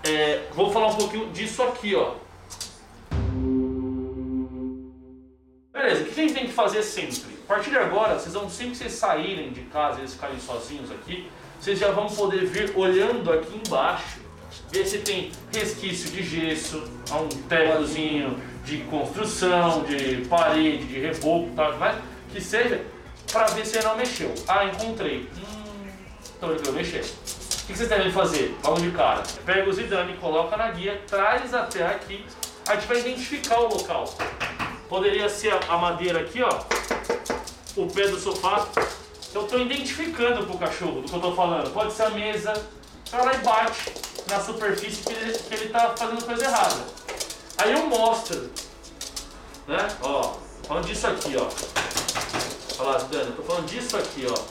vou falar um pouquinho disso aqui, ó. Beleza, o que a gente tem que fazer sempre? A partir de agora, sempre que vocês saírem de casa e eles ficarem sozinhos aqui, vocês já vão poder vir olhando aqui embaixo, ver se tem resquício de gesso, um tecozinho de construção, de parede, de reboco, tal, mais que seja, para ver se ele não mexeu. Ah, encontrei. Então ele vai mexer. O que vocês devem fazer? Logo de cara. Pega o zidane, coloca na guia, traz até aqui, a gente vai identificar o local. Poderia ser a madeira aqui, ó, o pé do sofá. Eu estou identificando pro cachorro do que eu estou falando. Pode ser a mesa, vai lá e bate na superfície que ele está fazendo coisa errada. Aí eu mostro, né? Ó, falando disso aqui, ó. Olha lá, Dani, eu tô falando disso aqui, ó.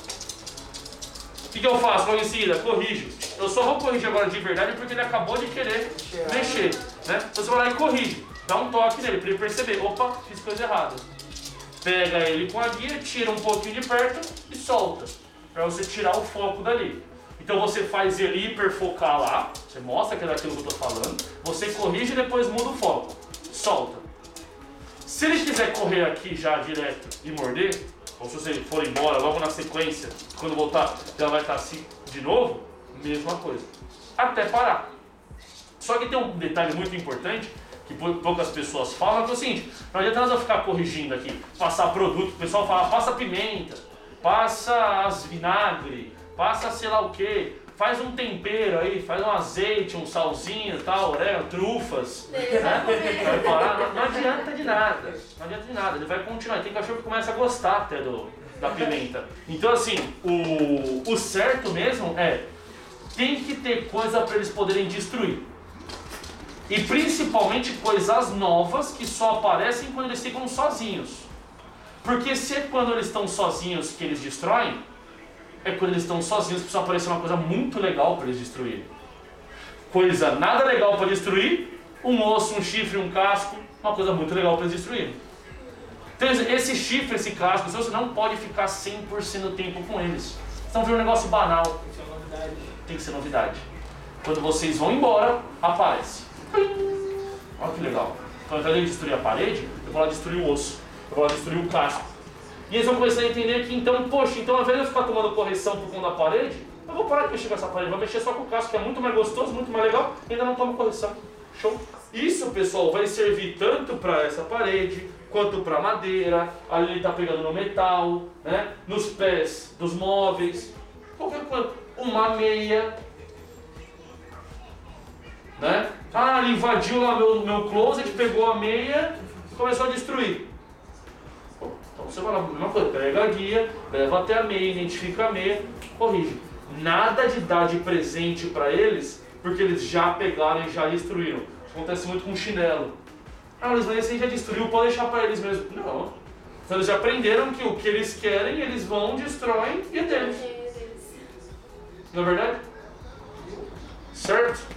O que eu faço logo em seguida? Corrijo. Eu só vou corrigir agora de verdade porque ele acabou de querer mexer, né? Então você vai lá e corrige. Dá um toque nele para ele perceber. Opa, fiz coisa errada. Pega ele com a guia, tira um pouquinho de perto e solta. Para você tirar o foco dali. Então você faz ele hiperfocar lá. Você mostra que é daquilo que eu tô falando. Você corrige e depois muda o foco. Solta. Se ele quiser correr aqui já direto e morder, ou se você for embora logo na sequência, quando voltar já vai estar assim de novo, mesma coisa. Até parar. Só que tem um detalhe muito importante que poucas pessoas falam, que é o seguinte: não adianta nada ficar corrigindo aqui, passar produto, o pessoal fala, passa pimenta, passa vinagre, passa sei lá o que, faz um tempero aí, faz um azeite, um salzinho, tal, orégano, trufas, né? Vai parar, não adianta de nada, não adianta de nada, ele vai continuar. Tem cachorro que começa a gostar até da pimenta. Então assim, o certo mesmo tem que ter coisa para eles poderem destruir. E principalmente coisas novas que só aparecem quando eles ficam sozinhos. Porque se é quando eles estão sozinhos que eles destroem, é quando eles estão sozinhos que precisa aparecer uma coisa muito legal para eles destruírem. Coisa nada legal para destruir, um osso, um chifre, um casco, uma coisa muito legal para eles destruírem. Então esse chifre, esse casco, você não pode ficar 100% do tempo com eles. Senão vira um negócio banal. Tem que ser novidade. Tem que ser novidade. Quando vocês vão embora, aparece. Olha que legal. Então, ao invés de destruir a parede, eu vou lá destruir o osso, eu vou lá destruir o casco. E eles vão começar a entender que, então, poxa, então ao invés de eu ficar tomando correção por conta da parede, eu vou parar de mexer com essa parede, vou mexer só com o casco, que é muito mais gostoso, muito mais legal, e ainda não tomo correção. Show? Isso, pessoal, vai servir tanto para essa parede, quanto para madeira, ali ele está pegando no metal, né? Nos pés dos móveis, qualquer coisa. Uma meia, né? Ah, ele invadiu lá meu closet, pegou a meia e começou a destruir. Então você vai lá, mesma coisa, pega a guia, leva até a meia, identifica a meia, corrige. Nada de dar de presente para eles, porque eles já pegaram e já destruíram. Acontece muito com chinelo. Ah, mas esse já destruiu, pode deixar para eles mesmo. Não. Então eles já aprenderam que o que eles querem, eles vão, destroem e é deles. Não é verdade? Certo?